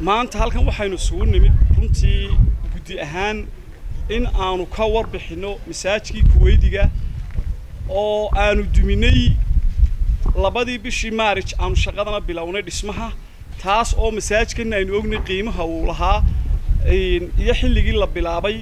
maanta halkan waxaynu isugu nimid runtii guddi ahaan in aanu ka warbixino masaajidkii Kuweydiga oo aanu duminay labadii bishii Maarch aanu shaqadana bilownay dhismaha taas oo masaajidkan aynu ognay qiimaha uu lahaa iyo xilligii la bilaabay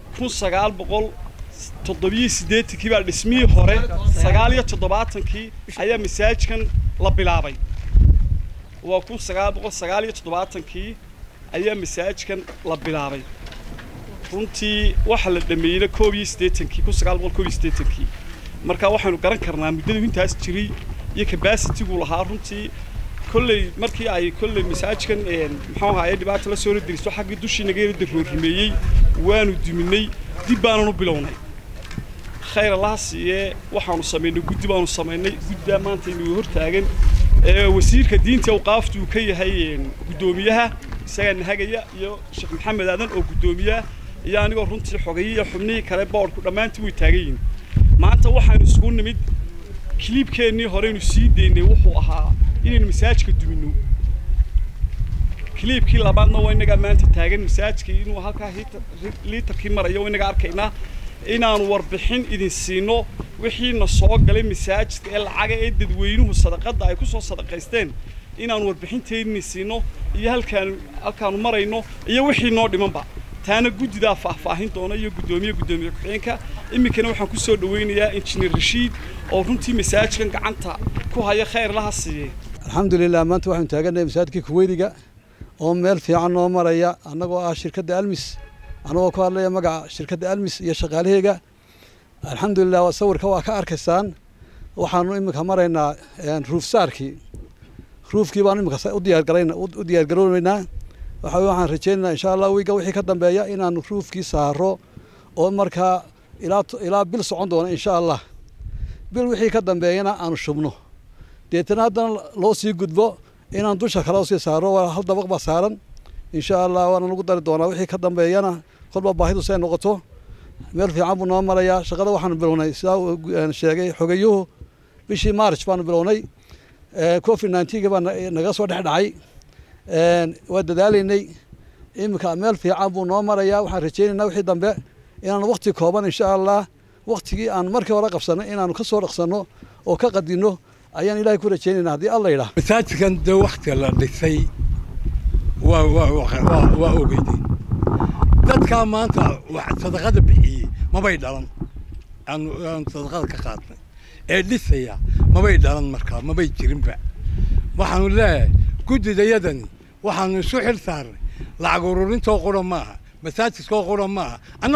1987 baa dhismihii hore 79 ayaa masaajidkan la bilaabay waa 1979 ayaa masaajidkan la bilaabay runtii waxa la dhameeyay 1981 marka waxaanu garan karnaa muddada intaas jiray iyo capacity-gu lahaa runtii kullay markii ay kullay masaajidkan muxuu ahaayay dhibaato la soo ridiristo xaqii dushii naga yar daroorimeeyay waanu duminay dib baanu bilownay khayr Allah siiye waxaanu sameynay guddi baanu sameynay gudda maanta inuu hortaagan wasiirka diinta oo qaaftu ka yahay gudoomiyaha isaga nahagaya iyo Sheekh Maxamed Aadan oo gudoomiyaha iyo anigoo runtii xogeeyay xubnihii kale boorku dhamaantii way taagayeen maanta waxaanu isugu nimid clipkeennii hore inuu sii deynay wuxuu ahaa inaynu masaajidka dumino clipkii labaadna waa inaga maanta taagan masaajidkii inuu halkaa liitarkii marayo waa inaga arkaynaa inaanu warbixin idin siino wixii na soo galay masaajidka ee lacaga ee dadweynuhu sadaqada ay ku soo sadaqaysteen inaanu warbixinteedii siino iyo halkaan marayno iyo wixii noo dhimanba taana guddida faahfaahin doona iyo gudoomiye ku-xigeenka imikana waxaan ku soo dhaweynayaa injineer Rashiid oo runtii masaajidkan gacanta ku haya khayr laha siiyay alxamdulillah maanta waxaan taaganahay masaajidka Kuweydiga oo meel fiican noo maraya annagoo ah shirkadda Almis anagoo ku hadlaya magaca shirkadda Almis iyo shaqaalahayga alxamdulillah sawirka waa ka arkaysaan waxaanu imika maraynaa roofkii baan imika u diyaar garoonaynaa waxaan rajaynaynaa insha Allah wiiga wixii ka dambeeya inaanu roofkii saaro oo markaa ilaa bil socon doona insha Allah bil wixii ka dambeeyana aanu shubno deetana haddana loo sii gudbo inaan dusha kale sii saaro hal dabaq ba saaran insha Allah waana lagu dari doonaa wixii ka dambeeyana kolba baahidu say noqoto meel fiican buu noo marayaa shaqada waxaan bilownay sida sheegay xogayuhu bishii March baan bilownay COVID-19 baa naga soo dhacay waa dadaalaynay imika meel fiican buu noo marayaa waxaan rajaynaynaa wixii dambe inaan waqti kooban insha Allah waqtigii aan markii hore qabsanay inaanu ka soo dhaqsano oo ka qadino ayaan Ilaahay ku rajaynaynaa hadii Allah yiraahdo masaajidkan de waqti la dhisay waa ogeydeen dadka maanta wax sadaqada bixiyay ma bay dhalan aan sadaqada ka qaadnay ee dhisaya ma bay dhalan markaa ma bay jirinba waxaanu leeyahay guddidayadani waxaanu isu xil saarnay lacag ururinta qoran maaha masaajidka qoran maaha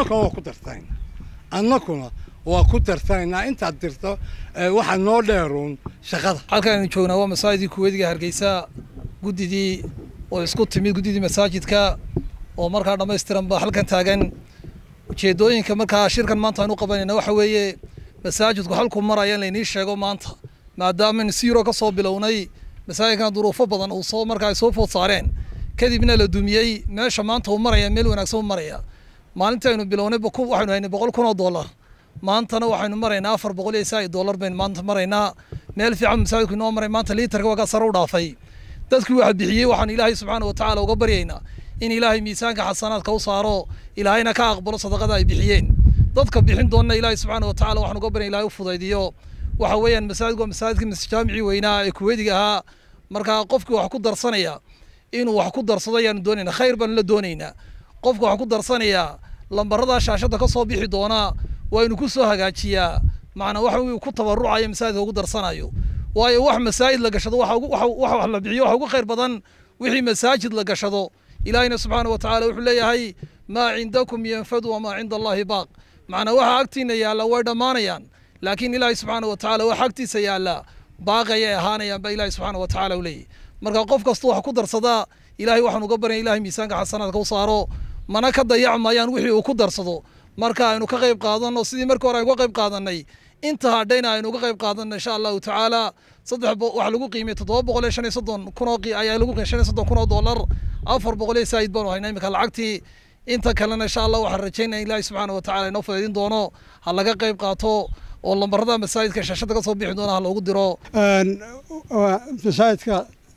annakuna waa ku darsanayna inta dirto waxa noo dheeroon shaqada halkaan joognaa waa masaajidka Kuweydiga Hargeysa guddidii oo isku timid guddidii masaajidka oo markaa dhameystiran ba halkan taagan ujeedooyinka markaa shirkan maanta aanu qabanayna waxa weeye masaajidku halku maraya la inii sheego maanta maadaama siiro ka soo bilownay masaajidkan duruufo badan oo soo markaa soo food saareen kadibna la dumiyay meesha maanta uu maraya meel wanaagsan uu maraya maalinta aynu bilownay waxaynu haynay $100 maantana waxaynu maraynaa $400 baan maanta maraynaa meel fiican masaajidku inoo maray maanta liitarka waa ka sare u dhaafay dadkii waxa bixiyay waxaan Ilaahay subhanahu wa ta'ala uga baryaynaa in Ilaahay miisaanka xasanaadka u saaro Ilaahayna ka aqbalo sadaqada ay bixiyeen dadka bixin doona Ilaahay subhanahu wa ta'ala waxaan uga baryaynaa Ilaahay u fudaydiyo waxa weeyaan masaajidka jaamici weynaa ee Kuweydiga ahaa marka qofkii wax ku darsanaya inuu wax ku darsado ayaan doonaynaa khayr baan la doonaynaa qofka wax ku darsanaya lambarada shaashada ka soo bixi doona waa inuu ku soo hagaajiyaa macna waxa uu ku tabarucaya masaajidka ugu darsanayo waayo wax masaajid la gashado waxa la bixiyo waxa ugu khayr badan wixii masaajid la gashado ilaahina subhanahu wa ta'ala wuxuu leeyahay ma cindakum yanfadu wa ma cinda Allahi baaq macna waxa agtiina yaala way dhamaanayaan laakiin ilaahay subhanahu wa ta'ala waxa agtiisa yaala baaqaya ahaanayaan ba ilaahay subhanahu wa ta'ala leeyahay marka qof kasta wax ku darsada ilaahay waxaan uga baray ilaahay miisaanka xasanaadka u saaro mana ka dayacmayaan wixii uu ku darsado marka aynu ka qayb qaadano sidii markii hore aynu ka qayb qaadanay inta hadhayna aynu ka qayb qaadano insha Allah ta'ala wax lagu qiimay $735 ayaa lagu qiimay $35 $400 saayid baan haynaa imika lacagtii inta kalena insha Allah waxaan rajaynayaa Ilaahay subhanahu wa ta'ala inoo faa'iidin doono ha laga qayb qaato oo lambarada masaajidka shaashada ka soo bixi doona ha loogu diro masaajidka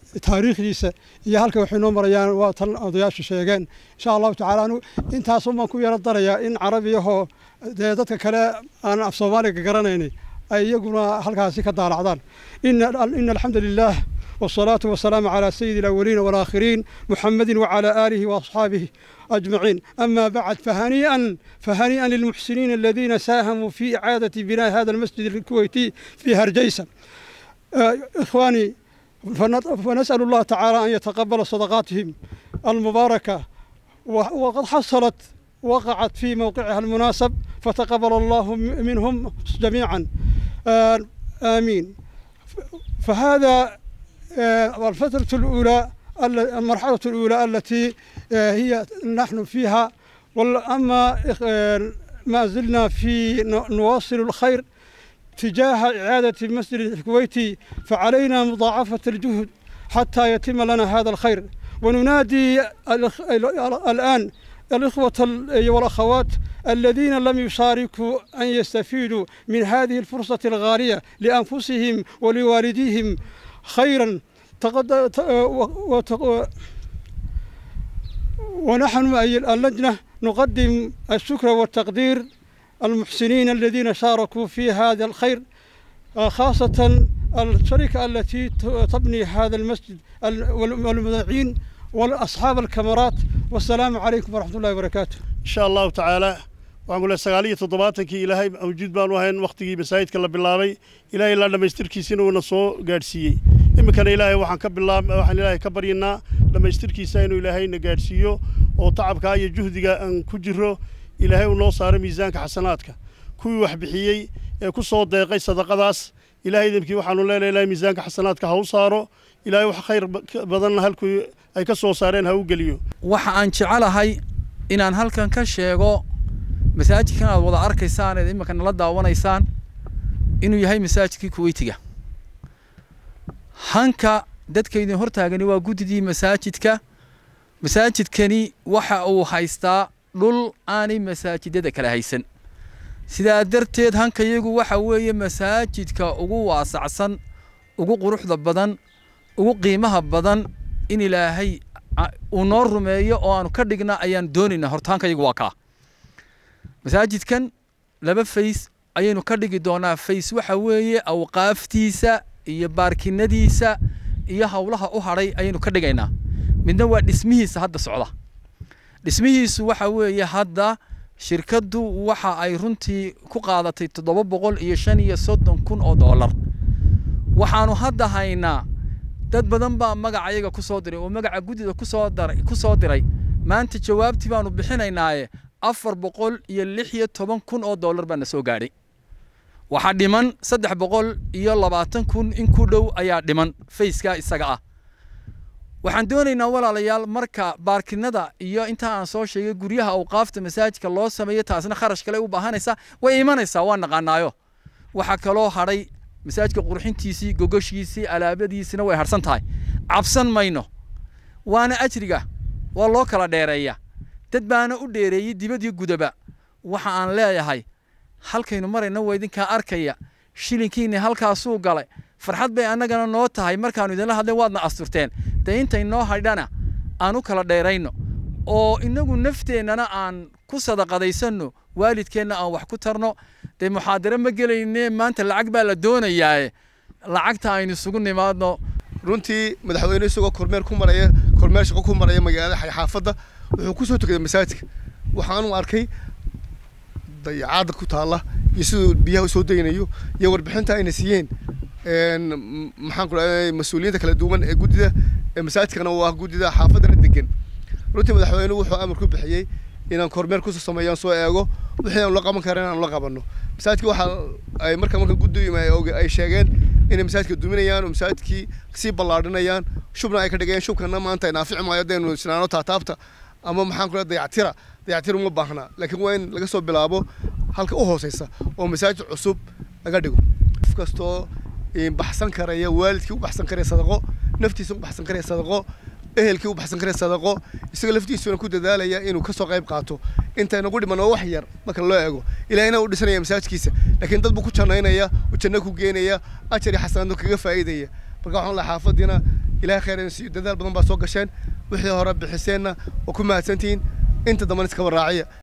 taariikhdiisa iyo halka waxay noo marayaan waa tan odayaashu sheegeen insha allahu tacaala anu intaasoo baan ku yaro darayaa in carabiyahoo dee dadka kale aan af soomaaliga garanaynay ay iyaguna halkaasi ka daalacdaan ina alxamdu lilah والصلاة والسلام على سيد الأولين والآخرين محمد وعلى آله وأصحابه أجمعين أما بعد فهنيئا للمحسنين الذين ساهموا في إعادة بناء هذا المسجد الكويتي في هرجيسة إخواني فنسأل الله تعالى أن يتقبل صدقاتهم المباركة وقد وقعت في موقعها المناسب فتقبل الله منهم جميعا آمين فهذا الفترة الأولى المرحلة الأولى التي هي نحن فيها أما ما زلنا نواصل الخير تجاه إعادة المسجد الكويتي فعلينا مضاعفة الجهد حتى يتم لنا هذا الخير وننادي الآن الإخوة والأخوات الذين لم يشاركوا أن يستفيدوا من هذه الفرصة الغالية لأنفسهم ولوالديهم خيرا ونحن اللجنة نقدم الشكر والتقدير المحسنين الذين شاركوا في هذا الخير خاصة الشركة التي تبني هذا المسجد والمذيعين والأصحاب الكاميرات والسلام عليكم ورحمة الله وبركاته إن شاء الله تعالى وأقول السقالية تضباطك إلهي موجود بانوهين وقتي بسايد كلا بالله إلهي الله لما يستركي سنو ونصو قارسيي إما كان إلهي وحن كبالله وحن إلهي كبرينا لما يستركي سينو إلهي نقارسيو وطعب كاية جهدك أن كجره إلهي ونصار ميزانك حسناتك كوي وحبحيي كو صوت دقيق صدق داس إلهي ذنبكي وحن إلهي ميزانك حسناتك هاو صارو إلهي وح خير بدلنا هالكو أي كسو صارين هاو قليو وحن جعلهاي إن هالكن كشيغو masaajidkan aad wada arkaysaan ee imika nala daawanaysaan inuu yahay masaajidkii Kuweytiga hanka dadkeedin hortaagani waa gudidii masaajidkani waxa uu haystaa dhul aanay masaajidada kala haysan sidaa darteed hanka iyagu waxa weeye masaajidka ugu waasacsan ugu quruxda badan ugu qiimaha badan in Ilaahay uu noo rumeeyo oo aanu ka dhigna ayaan doonaynaa hortaanka iyagu waa ka masaajidkan laba fays ayaynu ka dhigi doonaa fays waxa weeye awqaaftiisa iyo baarkinadiisa iyo hawlaha u haray ayaynu ka dhigaynaa midna waa dhismihiisa hadda socda dhismihiisu waxa weeye hadda shirkadu waxa ay runtii ku qaadatay $735,000 waxaanu hadda haynaa dad badan baa magacayaga ku soo diray oo magaca gudida ku soo diray maanta jawaabtii baanu bixinaynaaye $416,000 baan soo gaadhay waxa dhiman $320,000 in ku dhow ayaa dhiman fayska isaga ah waxaan doonaynaa walaalayaal marka baarkinada iyo inta aan soo sheegay guryaha awqaafta masaajidka loo sameeyo taasna kharash kale u baahanaysa way imanaysaa waan naqaanaayo waxa kaloo haray masaajidka qurxintiisii gogoshiisii alaabadiisina way harsan tahay cabsan mayno waana ajriga waa loo kala dheereeyaa dad baana u dheereeyay dibadii gudaba waxa aan leeyahay halkaynu marayna waa idinka arkaya shilinkiina halkaasuu galay farxad bay annagana noo tahay markaanu idinla hadlay waadna asturteen de intay noo haydhana aan u kala dheerayno oo inagu nafteennana aan ku sadaqadaysano waalidkeenna aan wax ku tarno de muxaadaro ma gelayne maanta lacag baa la doonayaa lacagta aynu isugu nimaadno runtii madaxweyne isagoo kormeer shaqo ku maraya magaalada xaafadda wuxuu ku soo tukaday masaajidka waxaanu arkay dayacaad ku taala iyo sidoo biyaha soo daynayo iyo warbixinta ay nasiyeen maxaan ku leeyahay mas'uuliyiinta kala duwan ee gudida masaajidkana waa gudida xaafadana degan runtii madaxweynuhu wuxuu amar ku bixiyay inaan kormeer ku sameeyaan soo eego wixii aan la qaban karin aan la qabano masaajidka waxa ay marka guddiga ay sheegeen in masaajidka duminayaan oo masaajidkii si ballaadhinayaan shubna ay ka dhigeen shubkana maanta ay naafici maayadeenu sinaano taataabta ama maxaan ku leeyahay dayactir uma baahna laakiin waa in laga soo bilaabo halka u hooseysa oo masaajid cusub laga dhigo qof kastoo baxsan karaya waalidkii u baxsan karaya sadaqo naftiisa u baxsan karaya sadaqo ehelkii u baxsan karaya sadaqo isaga laftiisuna ku dadaalaya inuu ka soo qayb qaato inta inagu dhiman oo wax yar marka loo eego ilaahayna uu dhisanaya masaajidkiisa laakiin dad buu ku jannaynaya u janno ku geenaya ajri xasanaad kaga faa'iidaya marka waxaan la xaafadina ilaahay khayr idin siiyo dadaal badan baa soo gasheen wixii hore bixiseenna oo ku mahadsantihiin inta dambana iska waraaciya